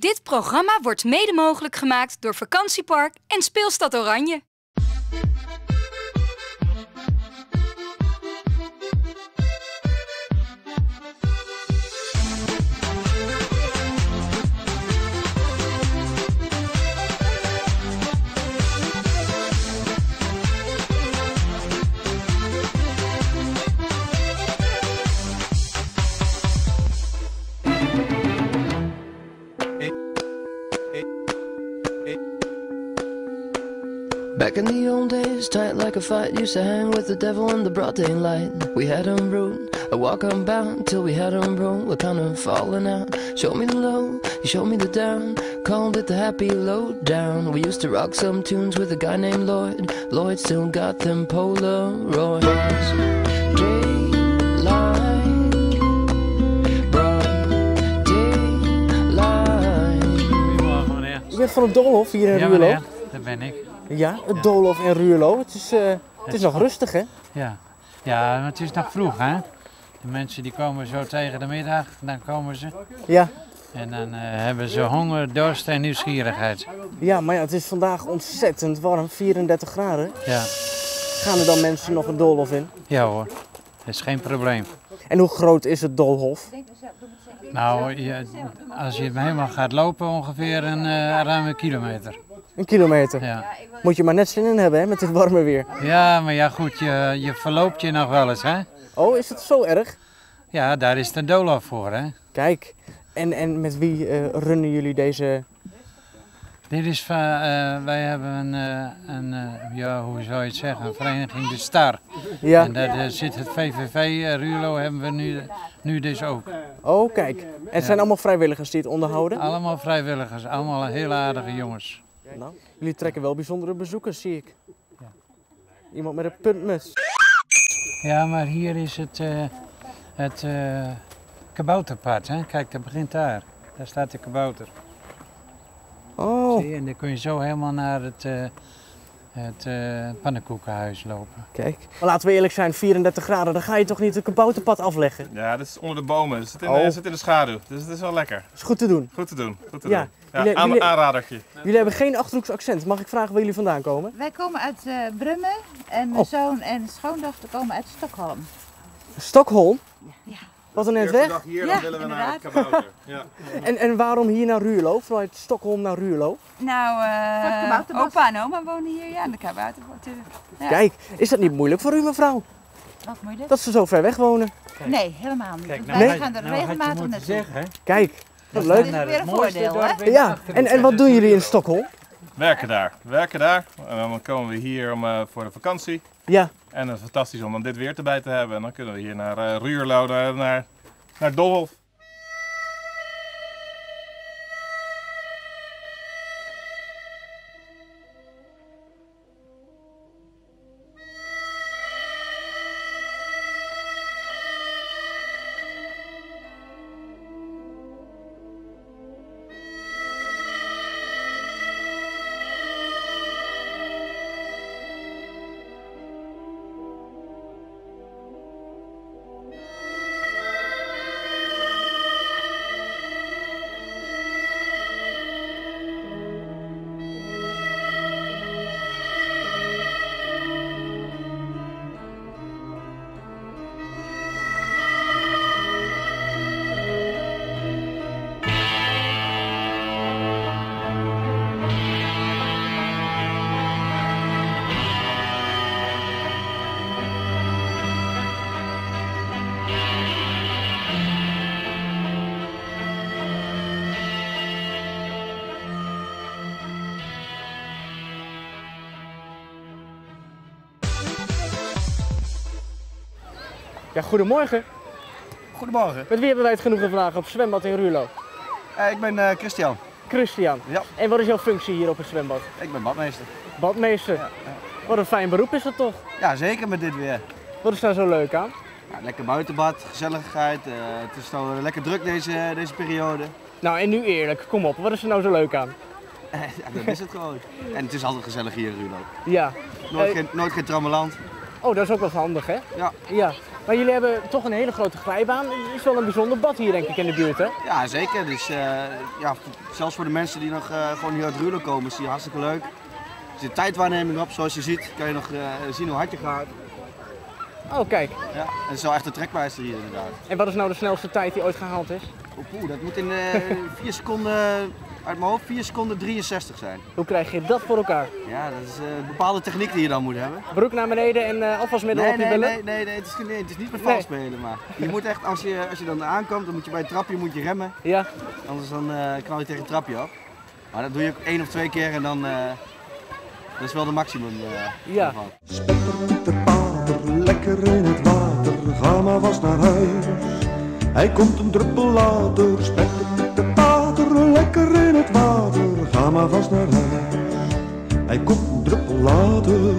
Dit programma wordt mede mogelijk gemaakt door Vakantiepark en Speelstad Oranje. Back in the old days, tight like a fight, used to hang with the devil in the broad daylight. We had him rude, I walk unbound till we had him broke. We're kind of falling out. Show me the low, you showed me the down. Called it the happy lowdown. We used to rock some tunes with a guy named Lloyd. Lloyd still got them Polaroids. Daylight, broad daylight. Goedemorgen meneer. U bent van het Doolhof hier in Ja Ruurlo? meneer, dat ben ik. Ja, het Doolhof in Ruurlo. Het is nog rustig, hè? Ja. Ja, maar het is nog vroeg hè. De mensen die komen zo tegen de middag, dan komen ze. Ja. En dan hebben ze honger, dorst en nieuwsgierigheid. Ja, maar ja, het is vandaag ontzettend warm, 34 graden. Ja, Gaan er dan mensen nog het Doolhof in? ja hoor, dat is geen probleem. En hoe groot is het Doolhof? Nou, als je helemaal gaat lopen ongeveer een ruime kilometer. Een kilometer. Ja. Moet je maar net zin in hebben, hè, met dit warme weer. Ja, maar ja goed, je verloopt je nog wel eens hè. Oh, is het zo erg? Ja, daar is de doolhof voor hè. Kijk, en met wie runnen jullie deze... Dit is van, wij hebben ja, hoe zou je het zeggen, een vereniging De Star. Ja. En daar zit het VVV Ruurlo, hebben we nu dus ook. Oh, kijk. En het zijn allemaal vrijwilligers die het onderhouden? Allemaal vrijwilligers, allemaal heel aardige jongens. Nou, jullie trekken wel bijzondere bezoekers, zie ik. Ja. Iemand met een puntmuts. Ja, maar hier is het kabouterpad, hè? Kijk, dat begint daar. Daar staat de kabouter. Oh. Zie je? En dan kun je zo helemaal naar het pannenkoekenhuis lopen. Kijk. Maar laten we eerlijk zijn, 34 graden, dan ga je toch niet het kabouterpad afleggen? Ja, dat is onder de bomen. Het zit Oh. zit in de schaduw, dus het is wel lekker. Dat is goed te doen. Goed te doen. Goed te Ja. doen. Ja, Jullie- aanradertje. Jullie hebben geen Achterhoeks accent. Mag ik vragen waar jullie vandaan komen? Wij komen uit Brummen en mijn zoon en schoondochter komen uit Stockholm. Stockholm? Ja. Wat een net Eerste weg. dag hier, Ja, dan willen we naar het inderdaad. kabouter. Ja. En waarom hier naar Ruurlo? Vanuit Stockholm naar Ruurlo? Nou, kabouterbos. opa en oma wonen hier, ja, en de kabouter natuurlijk. Ja. Kijk, is dat niet moeilijk voor u mevrouw? Wat moeilijk? Dat ze zo ver weg wonen? Nee, helemaal niet. Kijk, Want nou wij had- gaan er had je regelmatig moeten naartoe. zeggen, hè? Kijk, wat Dat leuk. is weer een mooiste voordeel, dorp hè? in Ja, Achterhoek. en wat doen jullie in Stockholm? Werken daar. En dan komen we hier voor de vakantie. Ja, En het is fantastisch om dan dit weer erbij te hebben. En dan kunnen we hier naar Ruurlo, naar Doolhof. ja, goedemorgen. Goedemorgen, Met wie hebben wij het genoegen vandaag op het zwembad in Ruurlo? ik ben Christian. Christian. Ja. En wat is jouw functie hier op het zwembad? Ik ben badmeester. Badmeester. Ja, Wat een fijn beroep is dat toch? ja, zeker met dit weer. Wat is daar zo leuk aan? Ja, lekker buitenbad, gezelligheid. Het is nou lekker druk deze periode. Nou, en nu eerlijk, kom op, wat is er nou zo leuk aan? Ja, dat is het gewoon. En het is altijd gezellig hier in Ruurlo. Ja. Nooit geen trammeland. Oh, dat is ook wel handig, hè? Ja. Ja. Maar jullie hebben toch een hele grote glijbaan. Het is wel een bijzonder bad hier denk ik in de buurt, hè? Ja, zeker. Dus ja, zelfs voor de mensen die nog gewoon hier uit Ruurlo komen, is die hartstikke leuk. Er zit tijdwaarneming op, zoals je ziet. Kan je nog zien hoe hard je gaat. Oh, kijk. Ja, en het is wel echt een trekpleister hier inderdaad. En wat is nou de snelste tijd die ooit gehaald is? Dat moet in 4 seconden, uit mijn hoofd, 4 seconden 63 zijn. Hoe krijg je dat voor elkaar? Ja, dat is een bepaalde techniek die je dan moet hebben. Broek naar beneden en afwasmiddel op je billen? Nee, het is niet met vals spelen. Maar je moet echt, als je dan aankomt, dan moet je bij het trapje remmen. Ja. Anders dan knal je tegen het trapje op. Maar dat doe je ook 1 of 2 keer en dan dat is wel de maximum. Ja. Spetterpieter, lekker in het water, ga maar vast naar huis. Hij komt een druppel later, spetterpieter, lekker in het water, ga maar vast naar huis. Hij komt een druppel later.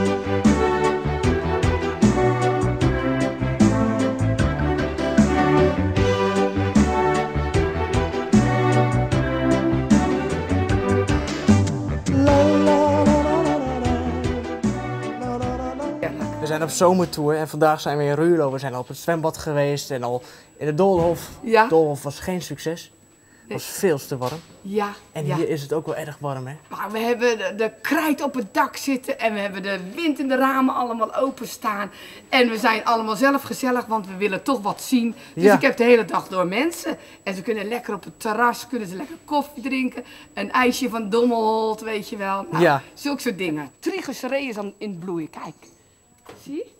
We zijn op zomertour en vandaag zijn we in Ruurlo. We zijn al op het zwembad geweest en al in de Doolhof. Ja. De Doolhof was geen succes. Het was veel te warm. Ja. En hier is het ook wel erg warm, hè? Maar we hebben de krijt op het dak zitten en we hebben de wind in de ramen allemaal openstaan. En we zijn allemaal zelf gezellig, want we willen toch wat zien. Dus Ja. ik heb de hele dag door mensen. En ze kunnen lekker op het terras, kunnen ze lekker koffie drinken. Een ijsje van Dommelholt, weet je wel. Nou, Ja. zulke soort dingen. Triglycerieën is dan in bloei, kijk. Zie je?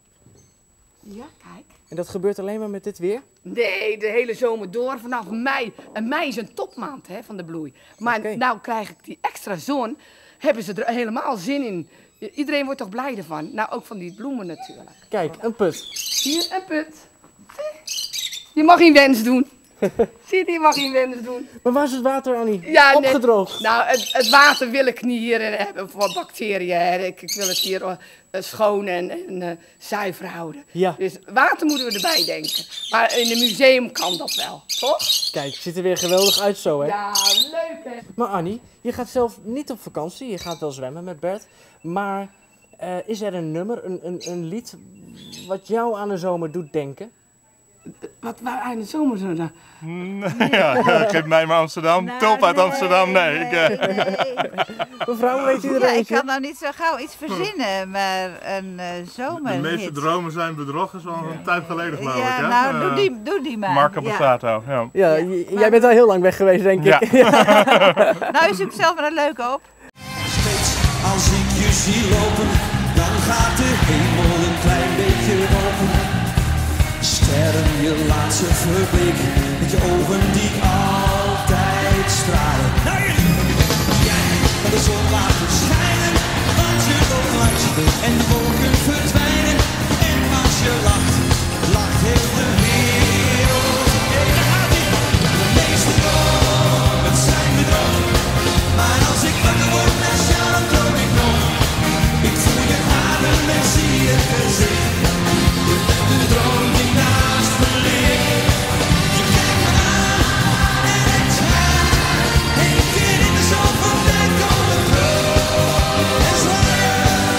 Ja, kijk. En dat gebeurt alleen maar met dit weer? Nee, de hele zomer door vanaf mei. En mei is een topmaand hè, van de bloei. Maar nou krijg ik die extra zon, hebben ze er helemaal zin in. Iedereen wordt toch blij ervan? Nou, ook van die bloemen natuurlijk. Kijk, een put. Hier, een put. Zie? Je mag geen wens doen. Zie je, je mag geen wens doen. Maar waar is het water, Annie? Ja, opgedroogd. Nou, het water wil ik niet hier hebben voor bacteriën. Hè. Ik wil het hier schoon en zuiver houden. Ja. Dus water moeten we erbij denken. Maar in een museum kan dat wel, toch? Kijk, het ziet er weer geweldig uit zo, hè? Ja, leuk hè. Maar Annie, je gaat zelf niet op vakantie. Je gaat wel zwemmen met Bert. Maar is er een nummer, een lied wat jou aan de zomer doet denken? Wat aan de zomer zo dan? Ja, geef mij maar Amsterdam. Tulp uit Amsterdam, nee. Mevrouw, weet u er Ja, ik eentje? kan nou niet zo gauw iets verzinnen, maar een zomer. De meeste dromen zijn bedrog, is al een tijd geleden geloof ik. Ja, Hè? nou doe die maar. Marco Ja. Borsato, ja. Ja, jij bent al heel lang weg geweest, denk ik. Ja. Nou, zoek zelf maar een leuke op. Steeds als ik je zie lopen, dan gaat de hemel een klein beetje open. Sterren, je laat ze verbleken, met je ogen die altijd stralen. Nou, jij kan de zon laten schijnen, want je loopt langs en de wolken verdwijnen. En als je lacht, lacht heel de wereld. Hey, daar gaat ie. De meeste dromen zijn bedrog, maar als ik wakker word naast jou, dan droom ik nog. Ik voel je adem en zie je gezicht. Je bent een droom die naast me ligt. Je kijkt me aan en ik zwaai. Eén keer in de zoveel tijd komen terug en zwaaien.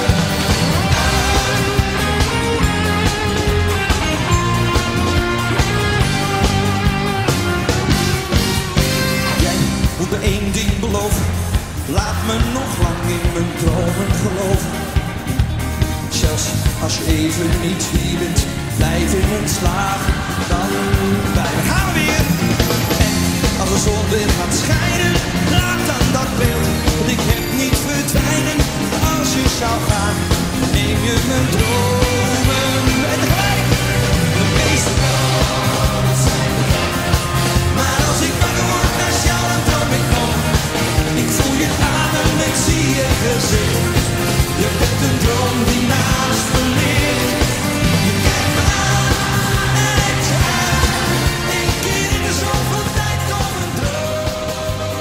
Jij moet me één ding beloven. Laat me nog lang in mijn dromen geloven. Zelfs als je even niet hier bent, blijf in mijn slaap. Dan gaan we weer. En als de zon weer gaat schijnen, laat dan dat beeld dat ik heb niet verdwijnen. Als je zou gaan, neem je mijn dromen en tegelijk. De meeste dromen zijn bedrog, maar als ik wakker word naast jou, dan droom ik nog. Ik voel je adem, ik zie je gezicht. Je bent een droom die naast me ligt. Je kijkt me aan en ik zwaai. Eén keer in de zoveel tijd kom een droom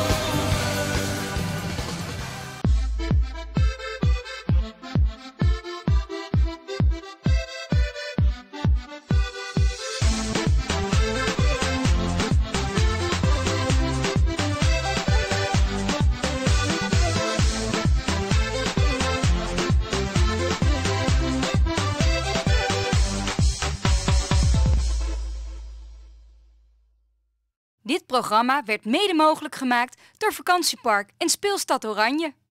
programma werd mede mogelijk gemaakt door Vakantiepark en Speelstad Oranje.